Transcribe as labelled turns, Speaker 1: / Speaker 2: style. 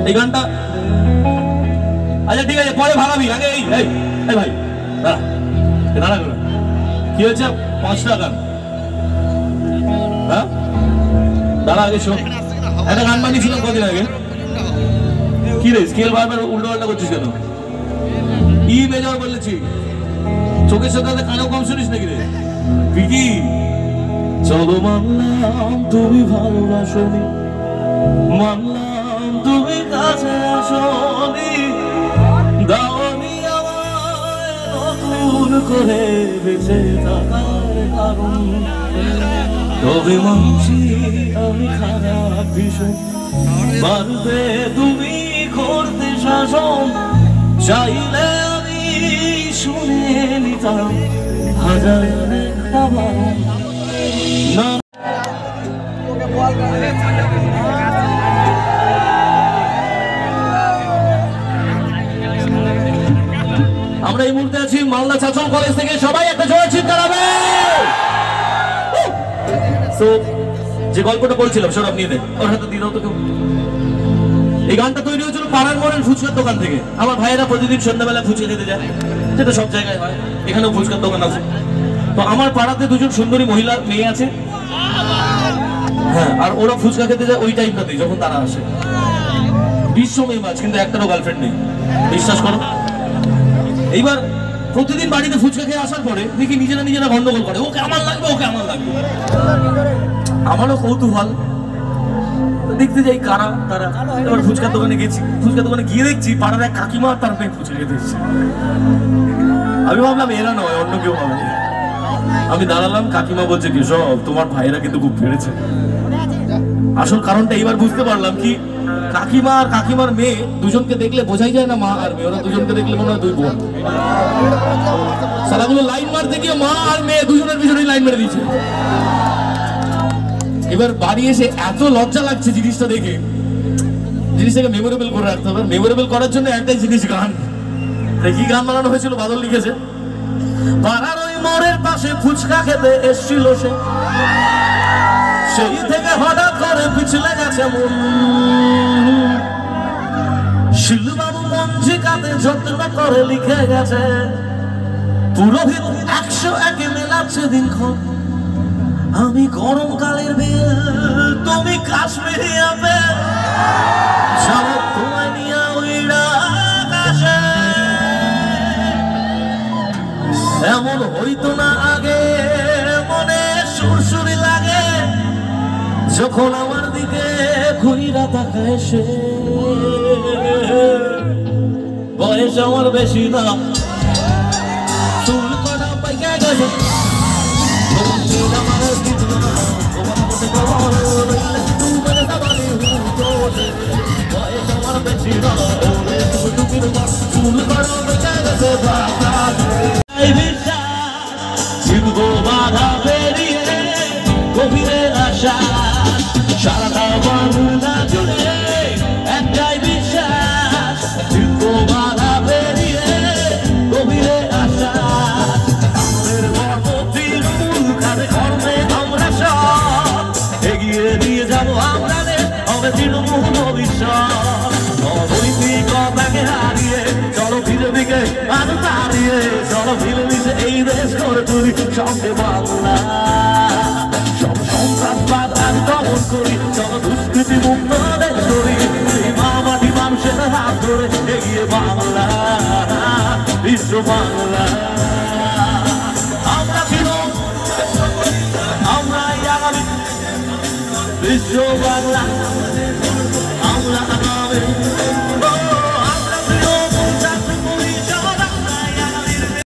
Speaker 1: এই গানটা আচ্ছা ঠিক আছে পরে ভাগাবি আগে এই ভাই দাঁড়া দাঁড়া করে কি হয়েছে 5 টাকা হ্যাঁ দাঁড়া আগে শোন একটা গান বানিয়েছিলাম কদিন আগে কি রে স্কেল বারবার উল্টো পাল্টা করছিস কেন ই মেজর বলেছি চোখের সাথে কানেও কম শুনিস নাকি রে কি চলো মানলাম তুমি ভালোবাসনি মানলাম তুমি কাছে আসনি দাওনি আমায় নতুন করে বেঁচে থাকার কারণ তবে মানছি আমি খারাপ ভীষণ পারবে তুমি করতে শাসন চাইলে আমি শুনে নিতাম হাজার একটা বারণ না আমরা এই মুহূর্তে আছি মালদা চাচল কলেজ থেকে সবাই একটা জোরে চিৎকার হবে তো যে গল্পটা বলছিলাম সব নিয়ে দে ওর হাতে দিয়ে দাও তো কেউ এই গানটা তৈরি হয়েছিল পাড়ার মোড়ের ফুচকার দোকান থেকে আমার ভাইয়েরা প্রতিদিন সন্ধ্যাবেলা ফুচকা খেতে যায় যেটা সব জায়গায় হয় এখানেও ফুচকার দোকান আছে তো আমার পাড়াতে দুজন সুন্দরী মহিলা মেয়ে আছে হ্যাঁ আর ওরা ফুচকা খেতে যায় ওই টাইমটাতে যখন তারা আসে বিশ্ব মেয়ে মাছ কিন্তু একটারও গার্লফ্রেন্ড নেই বিশ্বাস করো এইবার প্রতিদিন বাড়িতে ফুচকা খেয়ে আসার পরে দেখি নিজেরা গন্ডগোল করে ওকে আমার লাগবে আমারও কৌতূহল দেখতে যাই কারা তারা এবার ফুচকার দোকানে গেছি ফুচকার দোকানে গিয়ে দেখছি পাড়ার এক কাকিমা তার মেয়ে ফুচকা খেতে এসেছে আমি ভাবলাম এরা নয় অন্য কেউ হবে আমি দাঁড়ালাম কাকিমা বলছে কি সব তোমার ভাইয়েরা কিন্তু খুব বেড়েছে আসল কারণটা এইবার বুঝতে পারলাম কি কাকিমা আর কাকিমার মেয়ে দুজনকে দেখলে বোঝাই যায় না মা আর মেয়ে ওরা দুজনকে দেখলে মনে হয় দুই বোন সালাগুলো লাইন মারতে গিয়ে মা আর মেয়ে দুজনের পিছনেই লাইন মেরে দিয়েছে এবার বাড়ি এসে এত লজ্জা লাগছে জিনিসটা দেখে জিনিসটাকে মেমোরেবল করে রাখতে হবে মেমোরেবল করার জন্য একটাই জিনিস গান কি গান বানানো হয়েছিল বাদল লিখেছে পাড়ার ওই মোড়ের পাশে ফুচকা খেতে এসছিল সে সেই থেকে হঠাৎ করে পিছলে গেছে মন শিলুবাবু মঞ্জিকাতে যত্ন করে লিখে গেছে পুরোহিত 101 মেলাচ্ছে দিনক্ষণ আমি গরমকালের বেল তুমি কাশ্মীরি আপেল সব তোমায় নিয়ে ওইরা আকাশে এমন হইতো না আগে মনে সুরসুরি লাগে যখন আমার দিকে ঘুরিরা তাকায় সে বয়স আমার বেশি না চুল কটা পাইকা গেছে বাধা পেরিয়ে গভীরে আশা সারাটা বাংলা জুড়ে একটাই বিশ্বাস বাধা পেরিয়ে গভীরে আশা কর্মে আমরা সব এগিয়ে নিয়ে যাবো আমরা হবে তৃণমূল ভবিষ্যৎ অনৈতিকতাকে হারিয়ে চলো ফিরে দিকে আর দাঁড়িয়ে চলো ফিরে মিশে এই দেশ করে তুলি সঙ্গে বাংলা সব সন্ত্রাসবাদ আমি দমন করি চলো দুষ্কৃতি মুক্ত দেশ করি মামাটি মানুষের হাত ধরে এগিয়ে বাংলা বিশ্ব বাংলা আমরা ছিল আমরা আগামী বিশ্ব বাংলা